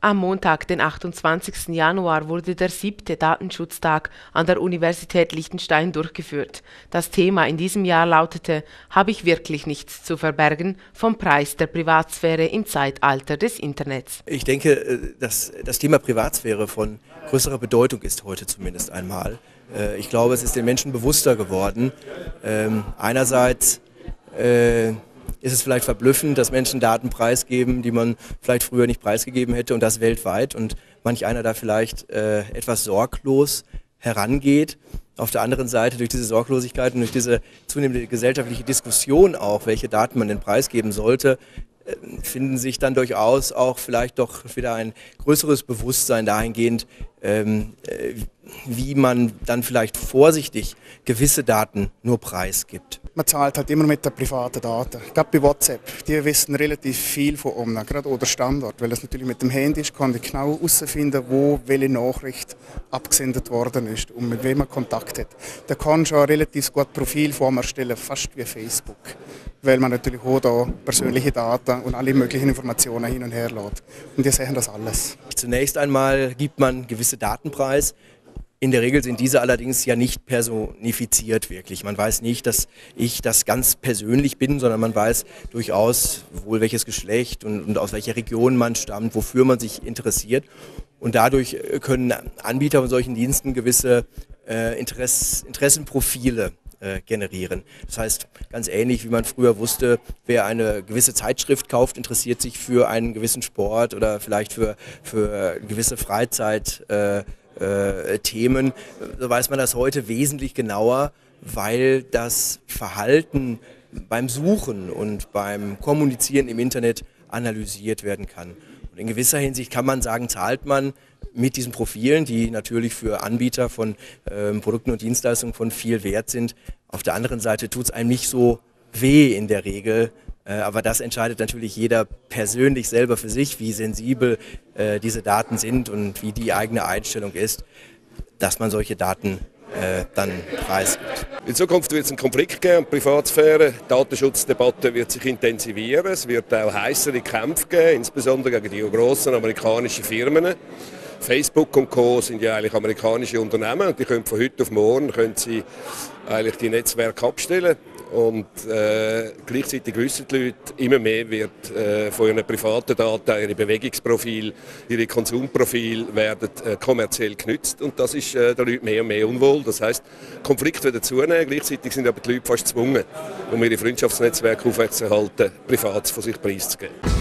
Am Montag, den 28. Januar, wurde der 7. Datenschutztag an der Universität Liechtenstein durchgeführt. Das Thema in diesem Jahr lautete: Habe ich wirklich nichts zu verbergen vom Preis der Privatsphäre im Zeitalter des Internets? Ich denke, dass das Thema Privatsphäre von größerer Bedeutung ist heute zumindest einmal. Ich glaube, es ist den Menschen bewusster geworden. Einerseits ist es vielleicht verblüffend, dass Menschen Daten preisgeben, die man vielleicht früher nicht preisgegeben hätte, und das weltweit, und manch einer da vielleicht etwas sorglos herangeht. Auf der anderen Seite, durch diese Sorglosigkeit und durch diese zunehmende gesellschaftliche Diskussion auch, welche Daten man denn preisgeben sollte, finden sich dann durchaus auch vielleicht doch wieder ein größeres Bewusstsein dahingehend, wie man dann vielleicht vorsichtig gewisse Daten nur preisgibt. Man zahlt halt immer mit den privaten Daten. Gerade bei WhatsApp, die wissen relativ viel von einem, gerade auch der Standort, weil es natürlich mit dem Handy ist, kann ich genau herausfinden, wo welche Nachricht abgesendet worden ist und mit wem man Kontakt hat. Da kann schon ein relativ gutes Profil von einem erstellen, fast wie Facebook, weil man natürlich auch da persönliche Daten und alle möglichen Informationen hin und her lädt. Und die sehen das alles. Zunächst einmal gibt man gewisse Daten preis. In der Regel sind diese allerdings ja nicht personifiziert wirklich. Man weiß nicht, dass ich das ganz persönlich bin, sondern man weiß durchaus wohl, welches Geschlecht und aus welcher Region man stammt, wofür man sich interessiert. Und dadurch können Anbieter von solchen Diensten gewisse Interessenprofile generieren. Das heißt, ganz ähnlich wie man früher wusste, wer eine gewisse Zeitschrift kauft, interessiert sich für einen gewissen Sport oder vielleicht für gewisse Themen, so weiß man das heute wesentlich genauer, weil das Verhalten beim Suchen und beim Kommunizieren im Internet analysiert werden kann. Und in gewisser Hinsicht kann man sagen, zahlt man mit diesen Profilen, die natürlich für Anbieter von Produkten und Dienstleistungen von viel Wert sind. Auf der anderen Seite tut es einem nicht so weh in der Regel. Aber das entscheidet natürlich jeder persönlich selber für sich, wie sensibel diese Daten sind und wie die eigene Einstellung ist, dass man solche Daten dann preisgibt. In Zukunft wird es einen Konflikt geben, Privatsphäre, die Datenschutzdebatte wird sich intensivieren, es wird auch heissere Kämpfe geben, insbesondere gegen die grossen amerikanischen Firmen. Facebook und Co. sind ja eigentlich amerikanische Unternehmen und die können von heute auf morgen eigentlich die Netzwerke abstellen. Und gleichzeitig wissen die Leute, immer mehr wird von ihren privaten Daten, ihre Bewegungsprofile, ihre Konsumprofile werden kommerziell genutzt. Und das ist den Leuten mehr und mehr unwohl. Das heisst, Konflikte werden zunehmen, gleichzeitig sind aber die Leute fast gezwungen, um ihre Freundschaftsnetzwerke aufrechtzuerhalten, privat von sich preiszugeben.